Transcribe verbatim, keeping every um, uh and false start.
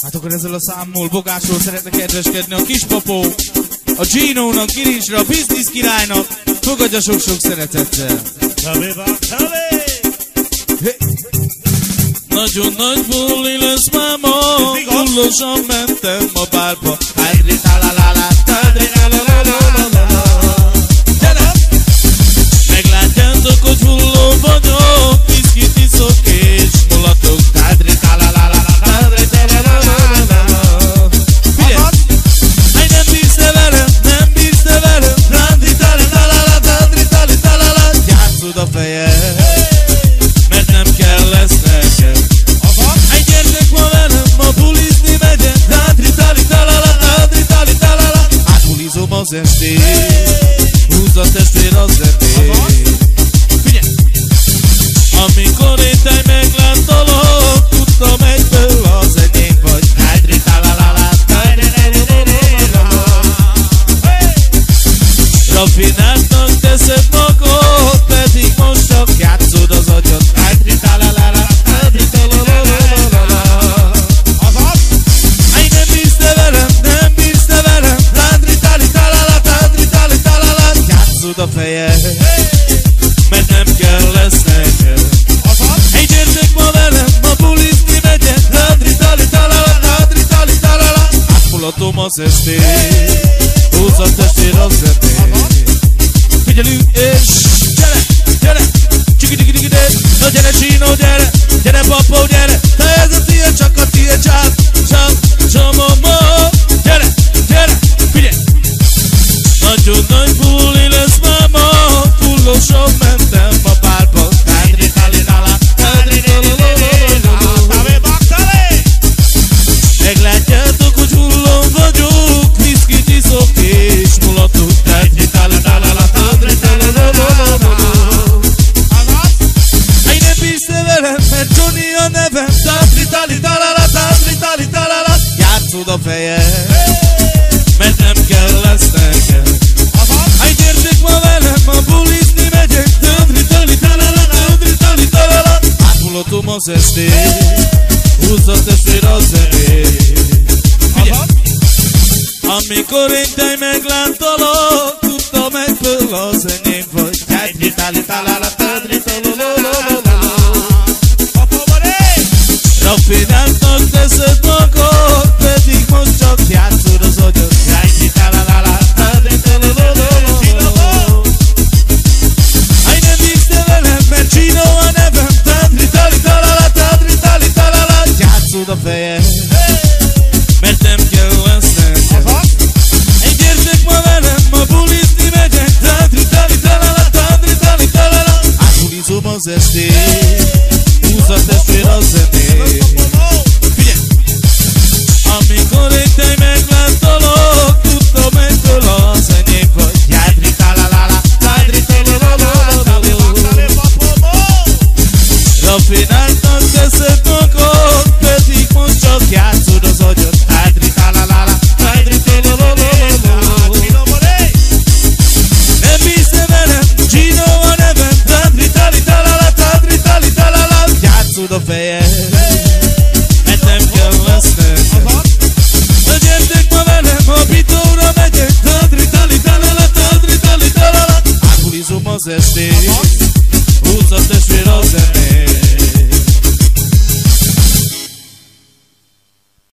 Hát akkor ezzel a számmal Bogásról szeretne kedveskedni a kispapó, a Gino-nak, Girisre, a Business királynak. Fogadja sok-sok szeretettel. Nagyon nagy buli lesz máma, hullosan mentem a bárba. Hádri talalala, tádri talalala. Gyere! Meglátjátok, hogy hulló vagyok, viszkit iszok és mulatok. Tádri talalala, tádri talalala. Figyelj! Hey, nem bírsz te velem, nem bírsz te velem. Tádri talalala, tádri talalala. Játszod a fejed, mert nem kell lesz nekem. Hey, gyertek ma velem, ma bulizni megyek. Tádri talalala, tádri talalala. Átbulizom az estét, húzza testvér az zenét. Figyelj! Amikor én te megláttalak, tudtam egyből az enyém vagy. Tádri talalala, tádri talalala. Rafináltnak teszed magad, pedig most csak játszod az agyad. Tádri talalala, tádri talalala. Hey, nem bírsz te velem, nem bírsz te velem. Tádri talalala, tádri talalala. Játszod a fejed, mert nem kell lesz nekem. Hey, gyertek ma velem, ma bulizni megyek. Tádri talalala, tádri talalala. Átmulatom az estét, húzza testvér az zenét. Figyelünk és gyere, gyere, csiki-digi-digi-de. Na gyere Gino, gyere, gyere papó, gyere. Te ez a tiéd, csak a tiéd, csak, csak, csak mama. Gyere, gyere, figyelj. Nagyon nagy buli lesz máma, fullosan mentem a bárba. Tádri talalala, tádri talalala. Meglátjátok, hogy hullom vagyok, viszkit iszok és mulatok. Tádri talalala, tádri talalala. Hey, nem bírsz te velem, mert Johnny a nevem. Tádri talalala, tádri talalala. Játszod a fejed, mert nem kell lesz nekem. Hey, gyertek ma velem, ma bulizni megyek. Tádri talalala, tádri talalala. Átmulatom az estét, húzza testvér a zenét. Figyelj! Amikor én te megláttalak, tudtam egyből az enyém vagy. Tádri talalala, tádri talalala. Rafináltnak teszed magad, pedig most csak játszod az agyad. Tádri talalala, tádri talalala. Hey, nem bírsz te velem, mert Gino a nevem. Tádri talalala, tádri talalala. Játszod a fejed, mert nem kell lesz nekem. Hey, gyertek ma velem, ma bulizni megyek. Tádri talalala, tádri talalala. Átbulizom az estét, húzza testvér a zenét. Figyelj! Amikor én te megláttalak, tudtam egyből az enyém vagy. Tádri talalala, tádri talalala. Rafináltnak teszed magad, pedig most csak játszod az agyad. Tádri talalala, tádri talalala. Nem bírsz te velem, Gino a nevem. Tádri talalala, tádri talalala. Játszod a fejed, mert nem kell lesz nekem. Na gyertek ma velem, a bitóra megyek. Tádri talalala, tádri talalala. Átbulizom az estét,